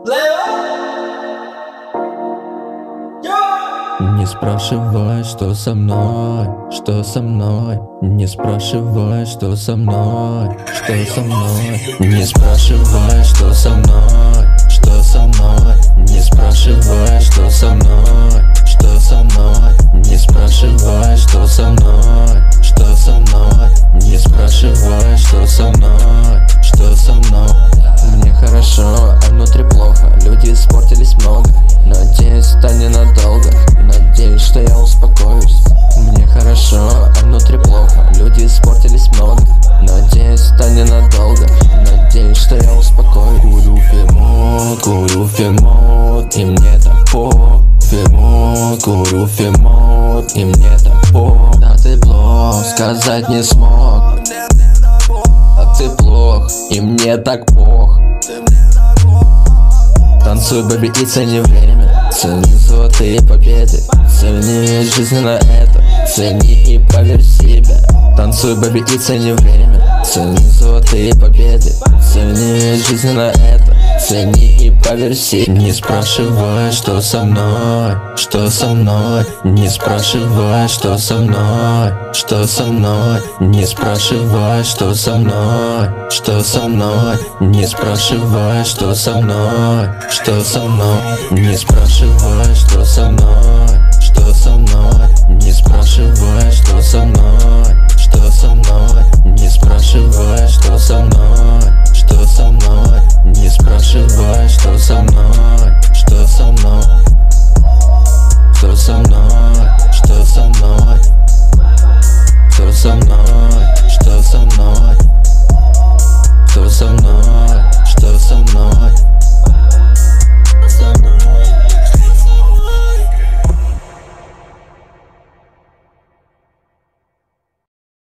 Не спрашивай, что со мной, что со мной. Не спрашивай, что со мной, что со мной. Не спрашивай, что со мной, что со мной. Не спрашивай, что со мной, что со мной. Не спрашивай, что со мной, что со мной. Не спрашивай, что со мной, что со мной. Мне хорошо, а внутри плохо. Люди испортились много. Надеюсь, это ненадолго. Надеюсь, что я успокоюсь. Мне хорошо, а внутри плохо. Люди испортились много. Надеюсь, это ненадолго. Надеюсь, что я успокоюсь. Курю фемот, и мне так курю фемот, и мне так Да ты плох, сказать не смог. А ты плох, и мне так плох. Танцуй, бэби, и цени время. Цени золотые победы. Цени жизнь на это. Цени и поверь в себя. Танцуй, бэби, и цени время. Цени золотые победы. Цени жизнь на это. Цени и поверь в себя. Не спрашивай, что со мной, что со мной. Не спрашивай, что со мной, что со мной. Не спрашивай, что со мной, что со мной. Не спрашивай, что со мной, что со мной. Не спрашивай, что со мной, что со мной. Не спрашивай, что со мной, что со мной. Не спрашивай, что со мной.